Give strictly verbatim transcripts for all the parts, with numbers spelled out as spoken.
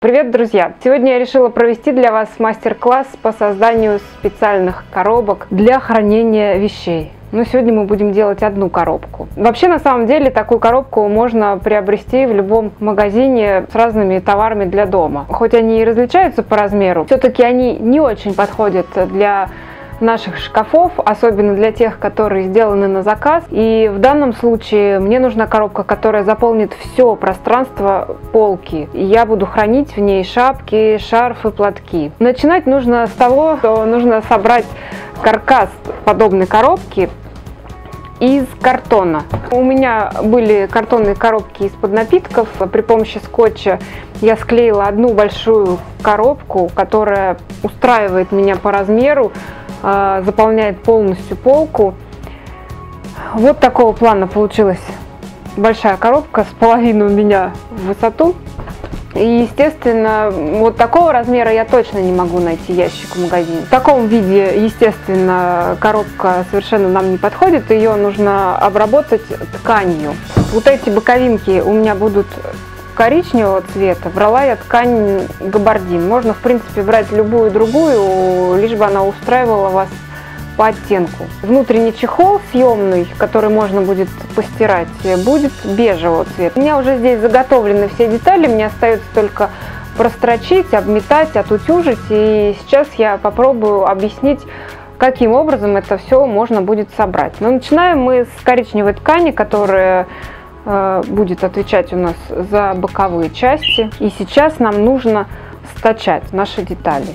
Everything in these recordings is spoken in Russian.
Привет, друзья! Сегодня я решила провести для вас мастер-класс по созданию специальных коробок для хранения вещей. Но сегодня мы будем делать одну коробку. Вообще, на самом деле, такую коробку можно приобрести в любом магазине с разными товарами для дома. Хоть они и различаются по размеру, все-таки они не очень подходят для наших шкафов, особенно для тех, которые сделаны на заказ. И в данном случае мне нужна коробка, которая заполнит все пространство полки. И я буду хранить в ней шапки, шарфы, платки. Начинать нужно с того, что нужно собрать каркас подобной коробки из картона. У меня были картонные коробки из-под напитков. При помощи скотча я склеила одну большую коробку, которая устраивает меня по размеру, заполняет полностью полку. Вот такого плана получилась большая коробка с половину меня в высоту. И, естественно, вот такого размера я точно не могу найти ящик в магазине. В таком виде, естественно, коробка совершенно нам не подходит. Ее нужно обработать тканью. Вот эти боковинки у меня будут коричневого цвета. Брала я ткань габардин. Можно, в принципе, брать любую другую, лишь бы она устраивала вас по оттенку. Внутренний чехол съемный, который можно будет постирать, будет бежевого цвета. У меня уже здесь заготовлены все детали, мне остается только прострочить, обметать, отутюжить. И сейчас я попробую объяснить, каким образом это все можно будет собрать. Но начинаем мы с коричневой ткани, которая будет отвечать у нас за боковые части. И сейчас нам нужно стачать наши детали.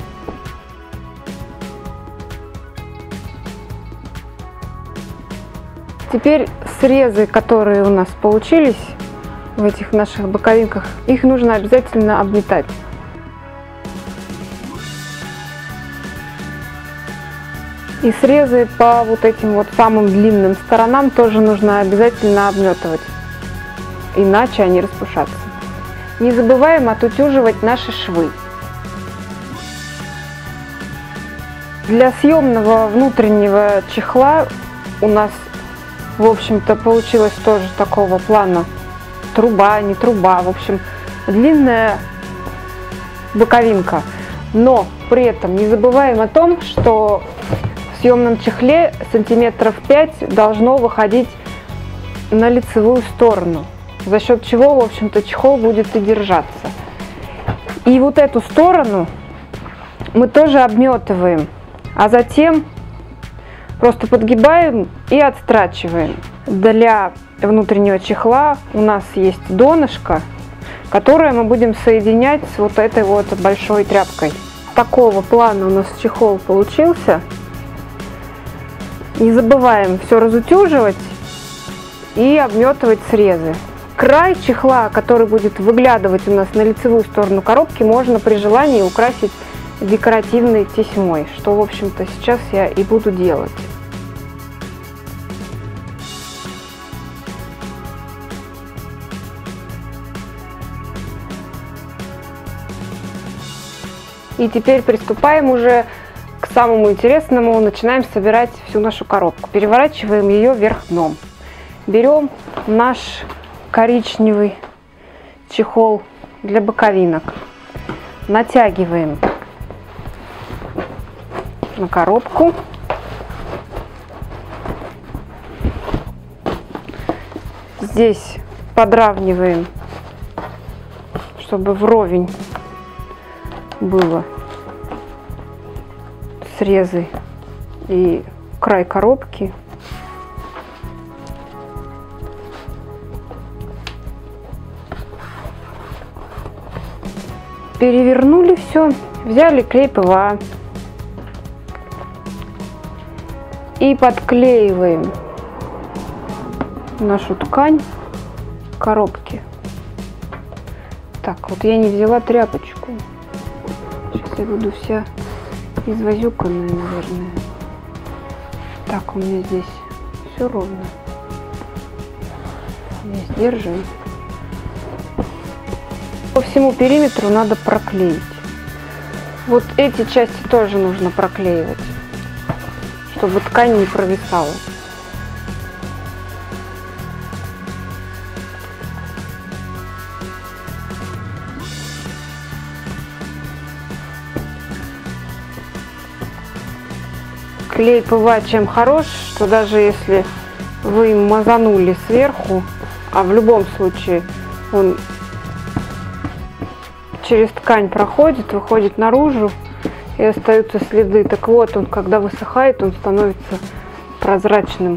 Теперь срезы, которые у нас получились в этих наших боковинках, их нужно обязательно обметать. И срезы по вот этим вот самым длинным сторонам тоже нужно обязательно обметывать. Иначе они распушатся. Не забываем отутюживать наши швы. Для съемного внутреннего чехла у нас, в общем-то, получилось тоже такого плана труба, не труба, в общем, длинная боковинка. Но при этом не забываем о том, что в съемном чехле сантиметров пять должно выходить на лицевую сторону, за счет чего, в общем-то, чехол будет и держаться. И вот эту сторону мы тоже обметываем, а затем просто подгибаем и отстрачиваем. Для внутреннего чехла у нас есть донышко, которое мы будем соединять с вот этой вот большой тряпкой. Такого плана у нас чехол получился. Не забываем все разутюживать и обметывать срезы. Край чехла, который будет выглядывать у нас на лицевую сторону коробки, можно при желании украсить декоративной тесьмой, что, в общем-то, сейчас я и буду делать. И теперь приступаем уже к самому интересному. Начинаем собирать всю нашу коробку. Переворачиваем ее вверх дном. Берем наш коричневый чехол для боковинок. Натягиваем на коробку. Здесь подравниваем, чтобы вровень было срезы и край коробки. Перевернули все, взяли клей пэ вэ а и подклеиваем нашу ткань к коробке. Так, вот я не взяла тряпочку. Сейчас я буду вся извозюканная, наверное. Так, у меня здесь все ровно. Здесь держим. По всему периметру надо проклеить. Вот эти части тоже нужно проклеивать, чтобы ткань не провисала. клей ПВА чем хорош, что даже если вы им мазанули сверху, а в любом случае он через ткань проходит, выходит наружу и остаются следы. Так вот, он, когда высыхает, он становится прозрачным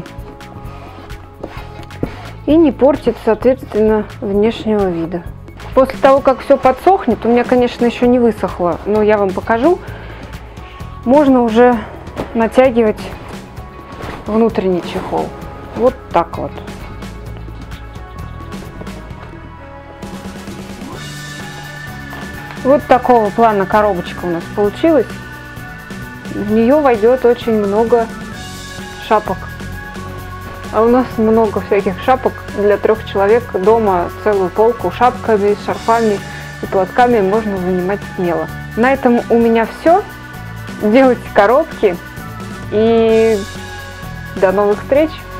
и не портит, соответственно, внешнего вида. После того, как все подсохнет, у меня, конечно, еще не высохло, но я вам покажу, можно уже натягивать внутренний чехол. Вот так вот. Вот такого плана коробочка у нас получилась. В нее войдет очень много шапок. А у нас много всяких шапок для трех человек. Дома целую полку шапками, шарфами и платками можно занимать смело. На этом у меня все. Делайте коробки и до новых встреч!